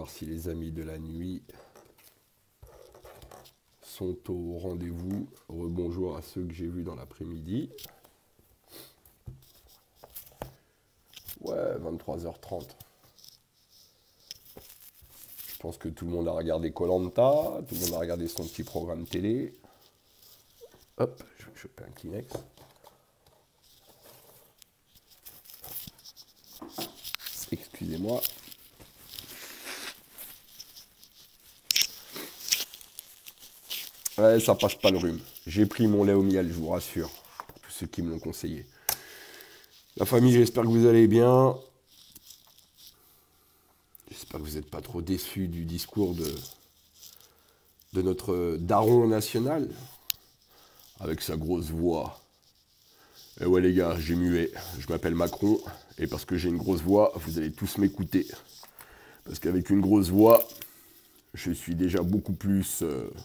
voir si les amis de la nuit sont au rendez-vous. Rebonjour à ceux que j'ai vus dans l'après-midi. Ouais, 23h30. Je pense que tout le monde a regardé koh, tout le monde a regardé son petit programme télé. Hop, je vais choper un Kleenex. Excusez-moi. Ouais, ça passe pas le rhume. J'ai pris mon lait au miel, je vous rassure. Tous ceux qui me l'ont conseillé. La famille, j'espère que vous allez bien. J'espère que vous n'êtes pas trop déçus du discours de notre daron national. Avec sa grosse voix. Et ouais les gars, j'ai mué. Je m'appelle Macron. Et parce que j'ai une grosse voix, vous allez tous m'écouter. Parce qu'avec une grosse voix, je suis déjà beaucoup plus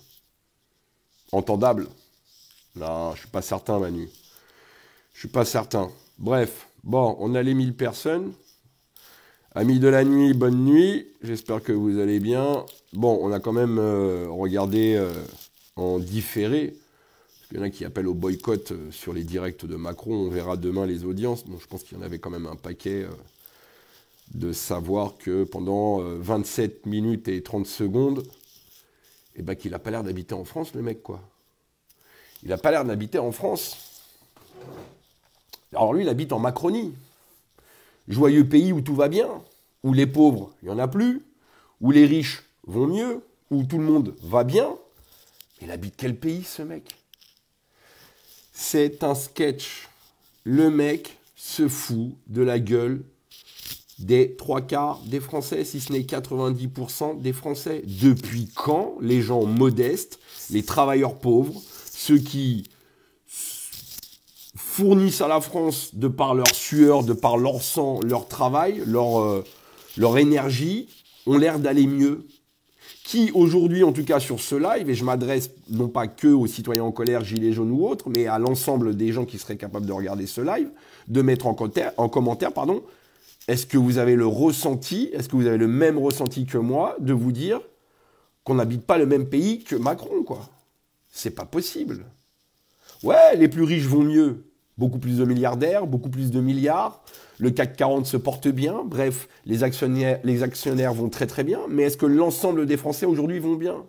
entendable. Non, je suis pas certain, Manu. Je suis pas certain. Bref, bon, on a les 1000 personnes. Amis de la nuit, bonne nuit. J'espère que vous allez bien. Bon, on a quand même regardé en différé. Il y en a qui appellent au boycott sur les directs de Macron. On verra demain les audiences. Bon, je pense qu'il y en avait quand même un paquet de savoir que pendant 27 minutes et 30 secondes, eh ben, qu'il n'a pas l'air d'habiter en France, le mec, quoi. Il n'a pas l'air d'habiter en France. Alors lui, il habite en Macronie. Joyeux pays où tout va bien, où les pauvres, il n'y en a plus, où les riches vont mieux, où tout le monde va bien. Il habite quel pays, ce mec ? C'est un sketch. Le mec se fout de la gueule des 3/4 des Français, si ce n'est 90% des Français. Depuis quand les gens modestes, les travailleurs pauvres, ceux qui fournissent à la France de par leur sueur, de par leur sang, leur travail, leur énergie, ont l'air d'aller mieux? Qui aujourd'hui, en tout cas sur ce live, et je m'adresse non pas que aux citoyens en colère, gilets jaunes ou autres, mais à l'ensemble des gens qui seraient capables de regarder ce live, de mettre en commentaire, est-ce que vous avez le ressenti, est-ce que vous avez le même ressenti que moi, de vous dire qu'on n'habite pas le même pays que Macron, quoi? C'est pas possible. Ouais, les plus riches vont mieux. Beaucoup plus de milliardaires, beaucoup plus de milliards. Le CAC 40 se porte bien. Bref, les actionnaires vont très très bien. Mais est-ce que l'ensemble des Français aujourd'hui vont bien?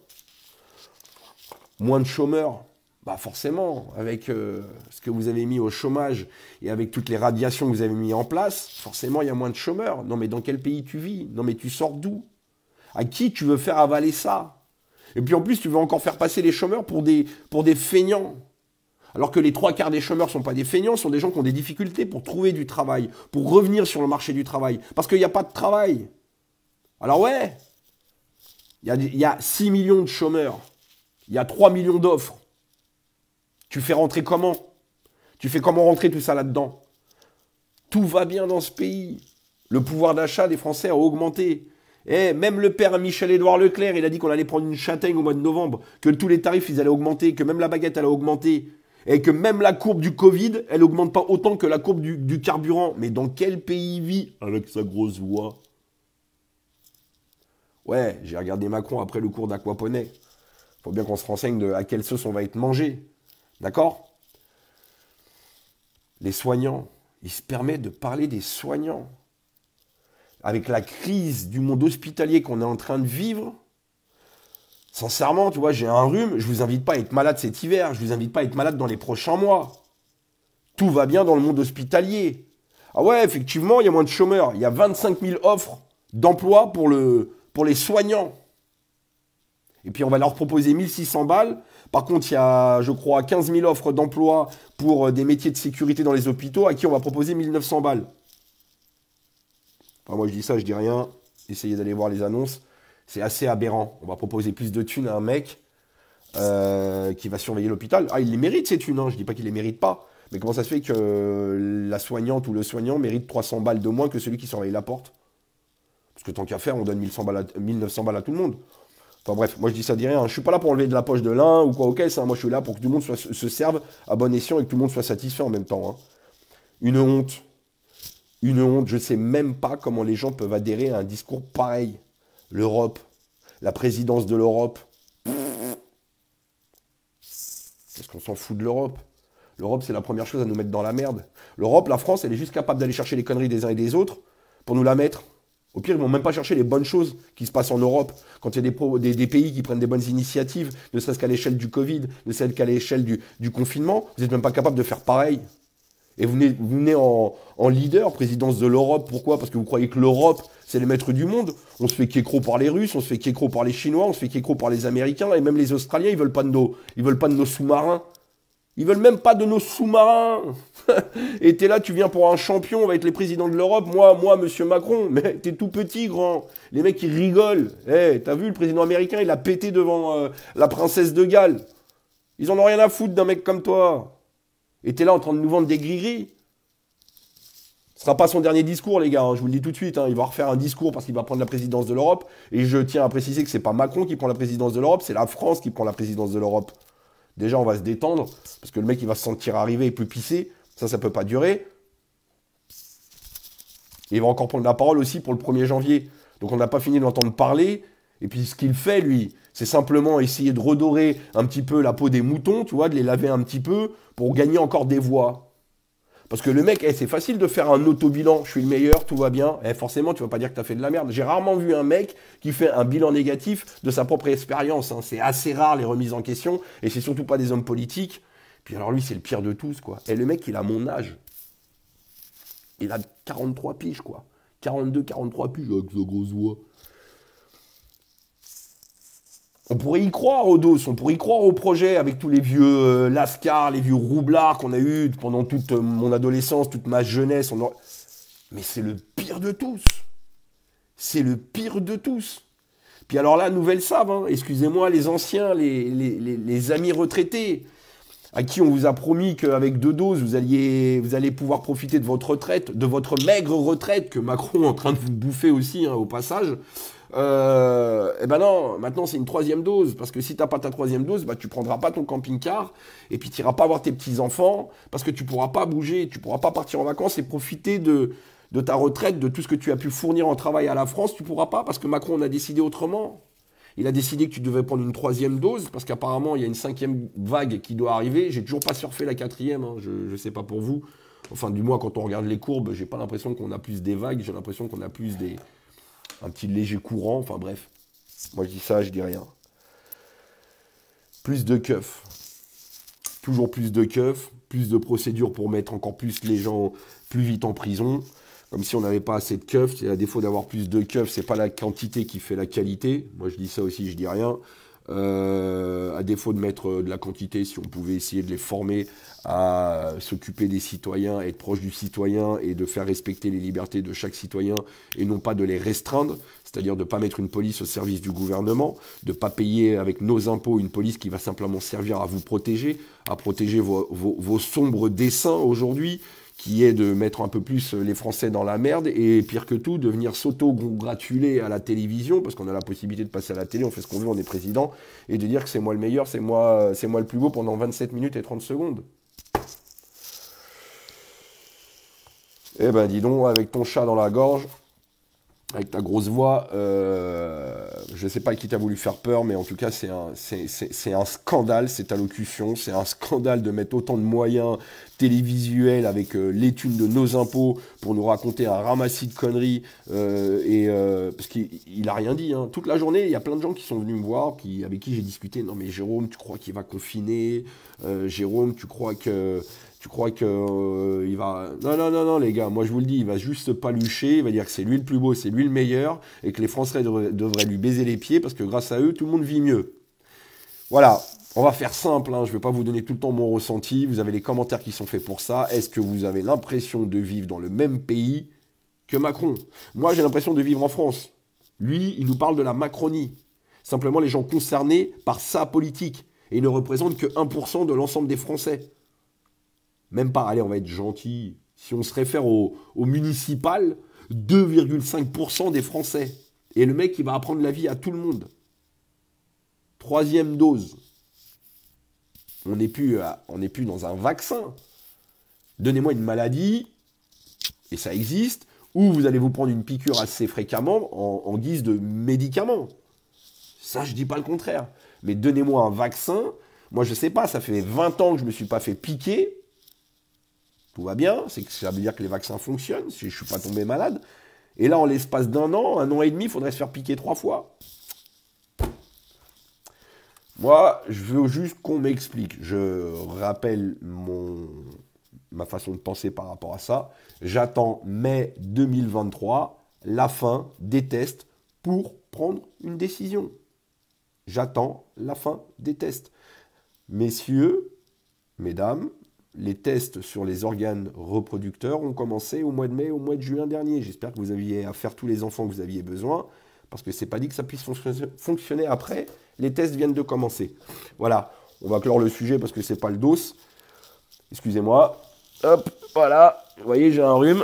Moins de chômeurs? Bah forcément, avec ce que vous avez mis au chômage et avec toutes les radiations que vous avez mis en place, forcément il y a moins de chômeurs. Non mais dans quel pays tu vis? Non mais tu sors d'où? À qui tu veux faire avaler ça? Et puis en plus tu veux encore faire passer les chômeurs pour des feignants. Alors que les 3/4 des chômeurs ne sont pas des feignants, sont des gens qui ont des difficultés pour trouver du travail, pour revenir sur le marché du travail, parce qu'il n'y a pas de travail. Alors ouais, il y a 6 millions de chômeurs, il y a 3 millions d'offres. Tu fais rentrer comment? Tu fais comment rentrer tout ça là-dedans? Tout va bien dans ce pays. Le pouvoir d'achat des Français a augmenté. Et même le père Michel-Édouard Leclerc, il a dit qu'on allait prendre une châtaigne au mois de novembre, que tous les tarifs ils allaient augmenter, que même la baguette allait augmenter. Et que même la courbe du Covid, elle augmente pas autant que la courbe du carburant. Mais dans quel pays il vit avec sa grosse voix? Ouais, j'ai regardé Macron après le cours d'aquaponie. Faut bien qu'on se renseigne à quelle sauce on va être mangé. D'accord? Les soignants, il se permet de parler des soignants. Avec la crise du monde hospitalier qu'on est en train de vivre, sincèrement, tu vois, j'ai un rhume, je vous invite pas à être malade cet hiver, je vous invite pas à être malade dans les prochains mois. Tout va bien dans le monde hospitalier. Ah ouais, effectivement, il y a moins de chômeurs. Il y a 25 000 offres d'emploi pour les soignants. Et puis on va leur proposer 1600 balles. Par contre, il y a, je crois, 15 000 offres d'emploi pour des métiers de sécurité dans les hôpitaux, à qui on va proposer 1900 balles. Enfin, moi je dis ça, je dis rien. Essayez d'aller voir les annonces. C'est assez aberrant. On va proposer plus de thunes à un mec qui va surveiller l'hôpital. Ah, il les mérite ces thunes, hein. Je dis pas qu'il les mérite pas. Mais comment ça se fait que la soignante ou le soignant mérite 300 balles de moins que celui qui surveille la porte? Parce que tant qu'à faire, on donne 1900 balles à tout le monde. Enfin bref, moi je dis ça, dis rien. Je suis pas là pour enlever de la poche de l'un ou quoi, ok, ça. Moi je suis là pour que tout le monde se serve à bon escient et que tout le monde soit satisfait en même temps, hein. Une honte. Une honte. Je sais même pas comment les gens peuvent adhérer à un discours pareil. L'Europe, la présidence de l'Europe. Est-ce qu'on s'en fout de l'Europe? L'Europe, c'est la première chose à nous mettre dans la merde. L'Europe, la France, elle est juste capable d'aller chercher les conneries des uns et des autres pour nous la mettre. Au pire, ils vont même pas chercher les bonnes choses qui se passent en Europe. Quand il y a des pays qui prennent des bonnes initiatives, ne serait-ce qu'à l'échelle du Covid, ne serait-ce qu'à l'échelle du confinement, vous n'êtes même pas capable de faire pareil. Et vous venez en leader, présidence de l'Europe. Pourquoi? Parce que vous croyez que l'Europe, c'est les maîtres du monde. On se fait kékro par les Russes, on se fait kékro par les Chinois, on se fait kékro par les Américains, et même les Australiens, ils veulent pas de nos sous-marins. Ils veulent même pas de nos sous-marins. Et t'es là, tu viens pour un champion, on va être les présidents de l'Europe. Moi, monsieur Macron, mais t'es tout petit, grand. Les mecs, ils rigolent. T'as vu, le président américain, il a pété devant la princesse de Galles. Ils en ont rien à foutre d'un mec comme toi. Et t'es là en train de nous vendre des gris-gris. Ce sera pas son dernier discours, les gars, hein, je vous le dis tout de suite. Hein, il va refaire un discours parce qu'il va prendre la présidence de l'Europe. Et je tiens à préciser que c'est pas Macron qui prend la présidence de l'Europe, c'est la France qui prend la présidence de l'Europe. Déjà, on va se détendre, parce que le mec, il va se sentir arriver et peut pisser. Ça peut pas durer. Et il va encore prendre la parole aussi pour le 1er janvier. Donc, on n'a pas fini de l'entendre parler. Et puis, ce qu'il fait, lui, c'est simplement essayer de redorer un petit peu la peau des moutons, tu vois, de les laver un petit peu pour gagner encore des voix. Parce que le mec, c'est facile de faire un auto-bilan. Je suis le meilleur, tout va bien. Forcément, tu vas pas dire que tu as fait de la merde. J'ai rarement vu un mec qui fait un bilan négatif de sa propre expérience. Hein. C'est assez rare, les remises en question. Et c'est surtout pas des hommes politiques. Puis alors lui, c'est le pire de tous, quoi. Et le mec, il a mon âge. Il a 43 piges, quoi. 42, 43 piges, avec sa grosse voix. On pourrait y croire au dos, on pourrait y croire au projet avec tous les vieux lascars, les vieux roublards qu'on a eu pendant toute mon adolescence, toute ma jeunesse. Mais c'est le pire de tous. C'est le pire de tous. Puis alors là, nouvelle save, hein, excusez-moi les anciens, les amis retraités, à qui on vous a promis qu'avec 2 doses, vous allez pouvoir profiter de votre retraite, de votre maigre retraite que Macron est en train de vous bouffer aussi, hein, au passage. Eh ben non, maintenant c'est une 3e dose, parce que si t'as pas ta 3e dose, bah tu prendras pas ton camping-car, et puis tu iras pas voir tes petits-enfants, parce que tu pourras pas bouger, tu pourras pas partir en vacances et profiter de ta retraite, de tout ce que tu as pu fournir en travail à la France, tu pourras pas, parce que Macron en a décidé autrement. Il a décidé que tu devais prendre une 3e dose, parce qu'apparemment il y a une 5e vague qui doit arriver, j'ai toujours pas surfé la 4e, hein, je sais pas pour vous, enfin du moins quand on regarde les courbes, j'ai pas l'impression qu'on a plus des vagues, j'ai l'impression qu'on a plus un petit léger courant, enfin bref. Moi je dis ça, je dis rien. Plus de keufs. Toujours plus de keufs, plus de procédures pour mettre encore plus les gens plus vite en prison. Comme si on n'avait pas assez de keufs. C'est à défaut d'avoir plus de keufs, c'est pas la quantité qui fait la qualité. Moi je dis ça aussi, je dis rien. À défaut de mettre de la quantité, si on pouvait essayer de les former à s'occuper des citoyens, être proche du citoyen et de faire respecter les libertés de chaque citoyen et non pas de les restreindre, c'est-à-dire de ne pas mettre une police au service du gouvernement, de ne pas payer avec nos impôts une police qui va simplement servir à vous protéger, à protéger vos sombres desseins aujourd'hui, qui est de mettre un peu plus les Français dans la merde, et pire que tout, de venir s'auto-congratuler à la télévision, parce qu'on a la possibilité de passer à la télé, on fait ce qu'on veut, on est président, et de dire que c'est moi le meilleur, c'est moi le plus beau pendant 27 minutes et 30 secondes. Eh ben dis donc, avec ton chat dans la gorge, avec ta grosse voix, je ne sais pas qui t'a voulu faire peur, mais en tout cas, c'est un scandale, cette allocution. C'est un scandale de mettre autant de moyens télévisuels avec les thunes de nos impôts pour nous raconter un ramassis de conneries. Parce qu'il n'a rien dit. Hein. Toute la journée, il y a plein de gens qui sont venus me voir, avec qui j'ai discuté. Non mais Jérôme, tu crois qu'il va confiner? Jérôme, tu crois que il va... Non, les gars, moi je vous le dis, il va juste palucher, il va dire que c'est lui le plus beau, c'est lui le meilleur, et que les Français devraient lui baiser les pieds, parce que grâce à eux, tout le monde vit mieux. Voilà, on va faire simple, hein, je ne vais pas vous donner tout le temps mon ressenti, vous avez les commentaires qui sont faits pour ça. Est-ce que vous avez l'impression de vivre dans le même pays que Macron? Moi, j'ai l'impression de vivre en France. Lui, il nous parle de la Macronie. Simplement, les gens concernés par sa politique. Et il ne représente que 1% de l'ensemble des Français. Même pas, allez, on va être gentil. Si on se réfère au municipal, 2,5% des Français. Et le mec, il va apprendre la vie à tout le monde. 3e dose. On n'est plus dans un vaccin. Donnez-moi une maladie, et ça existe, ou vous allez vous prendre une piqûre assez fréquemment en guise de médicament. Ça, je dis pas le contraire. Mais donnez-moi un vaccin. Moi, je sais pas, ça fait 20 ans que je ne me suis pas fait piquer. Tout va bien, ça veut dire que les vaccins fonctionnent, si je ne suis pas tombé malade. Et là, en l'espace d'un an, 1 an et demi, il faudrait se faire piquer 3 fois. Moi, je veux juste qu'on m'explique. Je rappelle ma façon de penser par rapport à ça. J'attends mai 2023, la fin des tests pour prendre une décision. J'attends la fin des tests. Messieurs, mesdames, les tests sur les organes reproducteurs ont commencé au mois de mai, au mois de juin dernier. J'espère que vous aviez à faire tous les enfants que vous aviez besoin, parce que c'est pas dit que ça puisse fonctionner après. Les tests viennent de commencer. Voilà, on va clore le sujet parce que c'est pas le dos. Excusez-moi. Hop, voilà. Vous voyez, j'ai un rhume.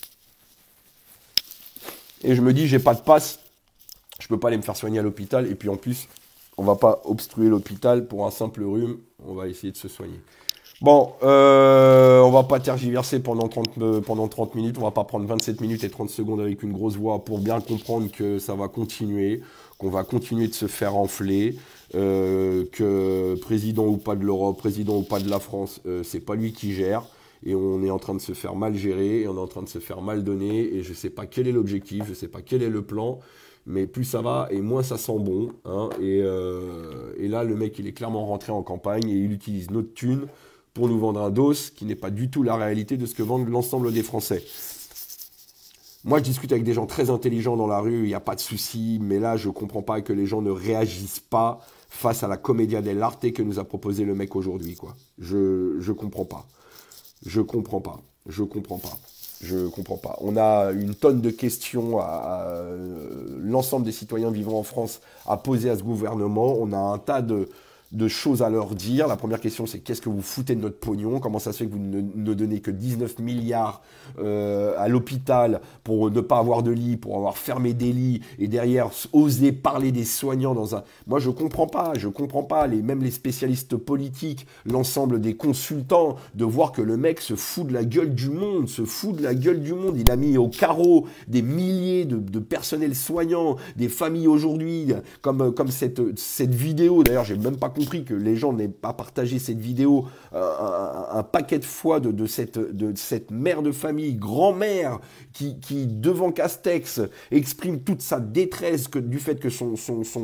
Et je me dis, j'ai pas de passe. Je peux pas aller me faire soigner à l'hôpital. Et puis en plus, on va pas obstruer l'hôpital pour un simple rhume. On va essayer de se soigner. Bon, on va pas tergiverser pendant 30 minutes. On va pas prendre 27 minutes et 30 secondes avec une grosse voix pour bien comprendre que ça va continuer, qu'on va continuer de se faire enfler, que président ou pas de l'Europe, président ou pas de la France, c'est pas lui qui gère. Et on est en train de se faire mal gérer, et on est en train de se faire mal donner, et je sais pas quel est l'objectif, je sais pas quel est le plan. Mais plus ça va et moins ça sent bon. Hein, et là, le mec, il est clairement rentré en campagne et il utilise notre thune pour nous vendre un dos qui n'est pas du tout la réalité de ce que vendent l'ensemble des Français. Moi, je discute avec des gens très intelligents dans la rue, il n'y a pas de souci. Mais là, je ne comprends pas que les gens ne réagissent pas face à la commedia dell'arte que nous a proposé le mec aujourd'hui, quoi. Je comprends pas. Je comprends pas. Je comprends pas. Je comprends pas. On a une tonne de questions à l'ensemble des citoyens vivant en France à poser à ce gouvernement. On a un tas de choses à leur dire. La première question, c'est qu'est-ce que vous foutez de notre pognon? Comment ça se fait que vous ne donnez que 19 milliards à l'hôpital pour ne pas avoir de lit, pour avoir fermé des lits, et derrière oser parler des soignants dans un... Moi, je comprends pas. Même les spécialistes politiques, l'ensemble des consultants, de voir que le mec se fout de la gueule du monde, Il a mis au carreau des milliers de personnels soignants, des familles aujourd'hui, comme cette vidéo. D'ailleurs, j'ai même pas compris que les gens n'aient pas partagé cette vidéo un paquet de fois de cette mère de famille, grand-mère, qui devant Castex exprime toute sa détresse du fait que son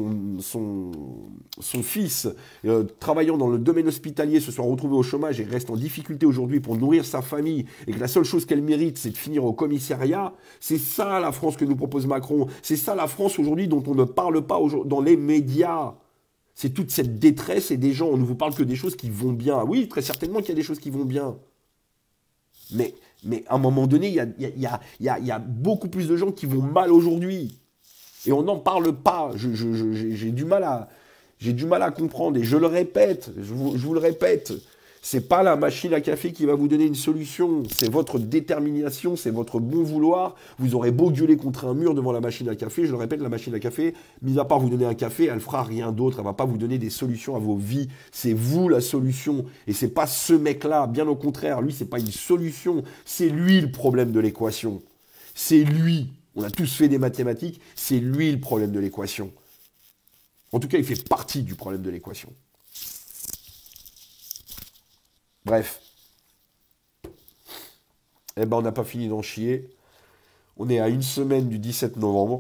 fils, travaillant dans le domaine hospitalier, se soit retrouvé au chômage et reste en difficulté aujourd'hui pour nourrir sa famille, et que la seule chose qu'elle mérite, c'est de finir au commissariat. C'est ça la France que nous propose Macron. C'est ça la France aujourd'hui dont on ne parle pas dans les médias. C'est toute cette détresse et des gens, on ne vous parle que des choses qui vont bien. Oui, très certainement qu'il y a des choses qui vont bien. Mais à un moment donné, il y a beaucoup plus de gens qui vont mal aujourd'hui. Et on n'en parle pas. J'ai du mal à comprendre. Et je le répète, je vous le répète, c'est pas la machine à café qui va vous donner une solution. C'est votre détermination, c'est votre bon vouloir. Vous aurez beau gueuler contre un mur devant la machine à café. Je le répète, la machine à café, mis à part vous donner un café, elle fera rien d'autre. Elle va pas vous donner des solutions à vos vies. C'est vous la solution. Et c'est pas ce mec-là. Bien au contraire, lui, c'est pas une solution. C'est lui le problème de l'équation. C'est lui. On a tous fait des mathématiques. C'est lui le problème de l'équation. En tout cas, il fait partie du problème de l'équation. Bref. Eh ben, on n'a pas fini d'en chier. On est à une semaine du 17 novembre.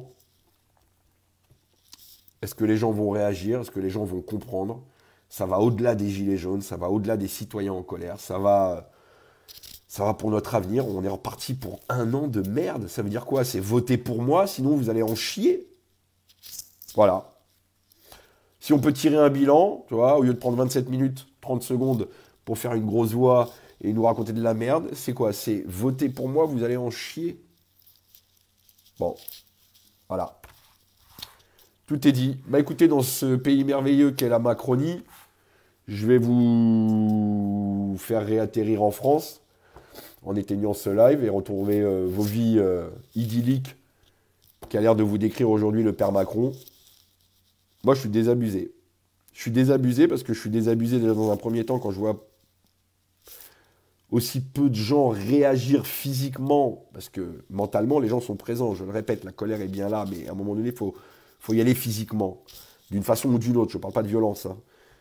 Est-ce que les gens vont réagir? Est-ce que les gens vont comprendre? Ça va au-delà des gilets jaunes, ça va au-delà des citoyens en colère, ça va pour notre avenir. On est reparti pour 1 an de merde. Ça veut dire quoi? C'est voter pour moi, sinon vous allez en chier. Voilà. Si on peut tirer un bilan, tu vois, au lieu de prendre 27 minutes, 30 secondes pour faire une grosse voix et nous raconter de la merde, c'est quoi? C'est voter pour moi, vous allez en chier. Bon, voilà. Tout est dit. Bah écoutez, dans ce pays merveilleux qu'est la Macronie, je vais vous faire réatterrir en France en éteignant ce live et retrouver vos vies idylliques qu'a l'air de vous décrire aujourd'hui le père Macron. Moi, je suis désabusé. Je suis désabusé parce que je suis désabusé déjà dans un premier temps quand je vois aussi peu de gens réagir physiquement, parce que mentalement, les gens sont présents. Je le répète, la colère est bien là, mais à un moment donné, faut y aller physiquement, d'une façon ou d'une autre. Je ne parle pas de violence, hein.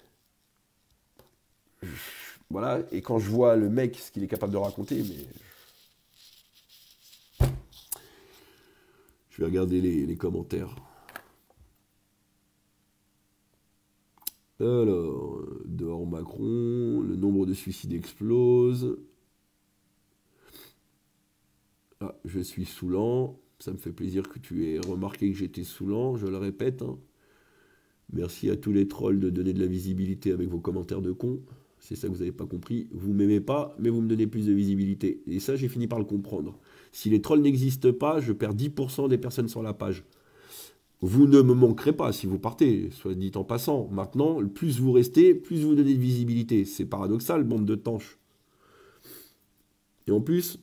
Voilà, et quand je vois le mec, ce qu'il est capable de raconter, mais je vais regarder les commentaires. Alors, dehors Macron, le nombre de suicides explose. Ah, je suis saoulant. Ça me fait plaisir que tu aies remarqué que j'étais saoulant, je le répète, hein. Merci à tous les trolls de donner de la visibilité avec vos commentaires de cons. C'est ça que vous n'avez pas compris. Vous m'aimez pas, mais vous me donnez plus de visibilité. Et ça, j'ai fini par le comprendre. Si les trolls n'existent pas, je perds 10% des personnes sur la page. Vous ne me manquerez pas si vous partez, soit dit en passant. Maintenant, plus vous restez, plus vous donnez de visibilité. C'est paradoxal, bande de tanches. Et en plus,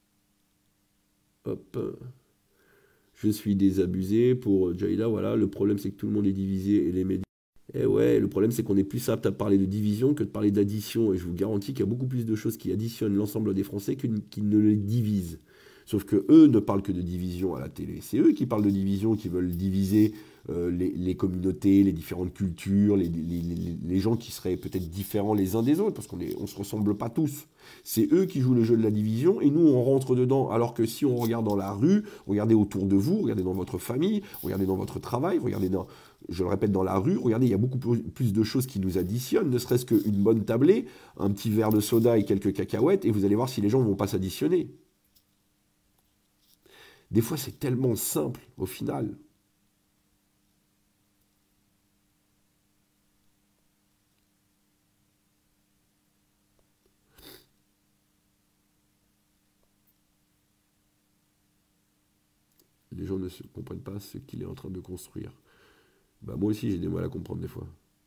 hop, je suis désabusé pour Jaila, voilà. Le problème, c'est que tout le monde est divisé et les médias. Eh ouais, le problème, c'est qu'on est plus apte à parler de division que de parler d'addition. Et je vous garantis qu'il y a beaucoup plus de choses qui additionnent l'ensemble des Français qui ne les divisent. Sauf que eux ne parlent que de division à la télé. C'est eux qui parlent de division, qui veulent diviser les communautés, les différentes cultures, les gens qui seraient peut-être différents les uns des autres, parce qu'on ne se ressemble pas tous. C'est eux qui jouent le jeu de la division, et nous, on rentre dedans. Alors que si on regarde dans la rue, regardez autour de vous, regardez dans votre famille, regardez dans votre travail, regardez dans, je le répète, dans la rue, regardez, il y a beaucoup plus de choses qui nous additionnent, ne serait-ce qu'une bonne tablée, un petit verre de soda et quelques cacahuètes, et vous allez voir si les gens ne vont pas s'additionner. Des fois, c'est tellement simple, au final. Les gens ne comprennent pas ce qu'il est en train de construire. Bah, moi aussi, j'ai des mal à comprendre des fois.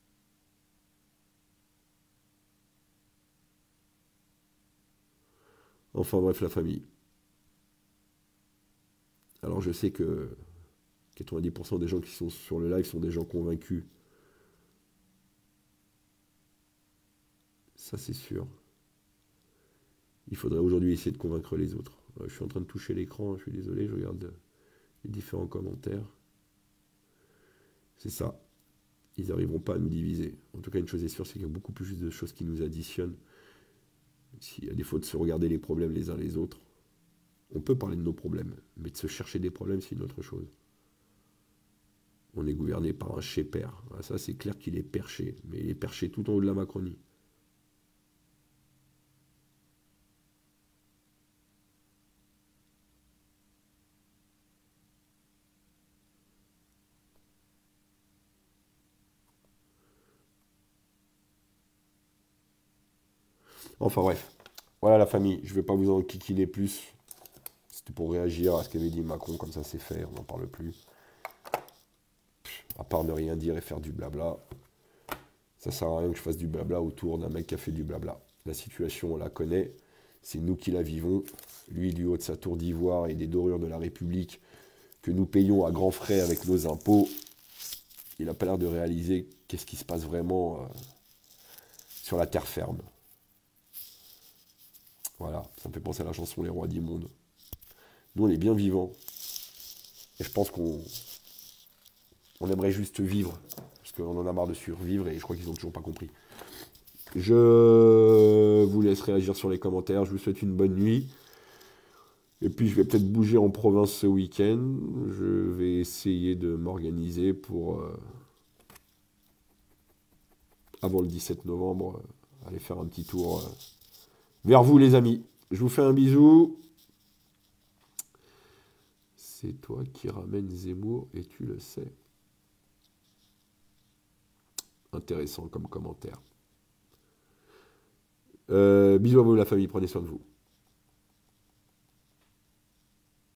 Enfin bref, la famille. Alors je sais que 90% des gens qui sont sur le live sont des gens convaincus. Ça, c'est sûr. Il faudrait aujourd'hui essayer de convaincre les autres. Je suis en train de toucher l'écran, je suis désolé, je regarde les différents commentaires. C'est ça. Ils n'arriveront pas à nous diviser. En tout cas, une chose est sûre, c'est qu'il y a beaucoup plus de choses qui nous additionnent. Si, à défaut de se regarder les problèmes les uns les autres, on peut parler de nos problèmes, mais de se chercher des problèmes, c'est une autre chose. On est gouverné par un chez-père. Ah, ça, c'est clair qu'il est perché, mais il est perché tout en haut de la Macronie. Enfin bref, voilà la famille, je ne vais pas vous en kikiner plus. C'était pour réagir à ce qu'avait dit Macron, comme ça c'est fait, on n'en parle plus. À part ne rien dire et faire du blabla, ça sert à rien que je fasse du blabla autour d'un mec qui a fait du blabla. La situation, on la connaît, c'est nous qui la vivons. Lui, du haut de sa tour d'ivoire et des dorures de la République que nous payons à grands frais avec nos impôts, il n'a pas l'air de réaliser qu'est-ce qui se passe vraiment sur la terre ferme. Voilà, ça me fait penser à la chanson Les Rois du Monde. Nous, on est bien vivants. Et je pense qu'on aimerait juste vivre. Parce qu'on en a marre de survivre et je crois qu'ils n'ont toujours pas compris. Je vous laisse réagir sur les commentaires. Je vous souhaite une bonne nuit. Et puis, je vais peut-être bouger en province ce week-end. Je vais essayer de m'organiser pour, avant le 17 novembre, aller faire un petit tour vers vous, les amis. Je vous fais un bisou. C'est toi qui ramènes Zemmour et tu le sais. Intéressant comme commentaire. Bisous à vous la famille, prenez soin de vous.